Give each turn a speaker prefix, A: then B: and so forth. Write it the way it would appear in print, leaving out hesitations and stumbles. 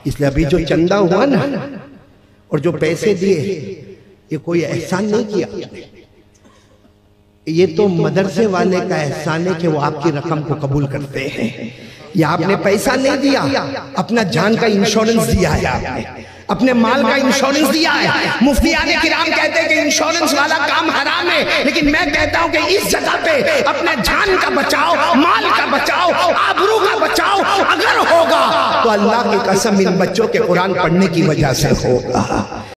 A: इसलिए अभी जो चंदा हुआ ना और जो पैसे दिए, ये कोई एहसान नहीं किया, ये तो मदरसे वाले का एहसान है कि वो आपकी रकम को कबूल करते हैं। या आपने पैसा नहीं दिया, अपना जान का इंश्योरेंस दिया है, आपने अपने माल का इंश्योरेंस दिया है। मुफ्तियाने किराम कहते हैं कि इंश्योरेंस वाला काम हराम है, लेकिन मैं कहता हूं कि इस जगह पे अपने जान का बचाओ, माल का बचाओ, आबरू का बचाओ अगर होगा तो अल्लाह की कसम इन बच्चों के कुरान पढ़ने की वजह से होगा।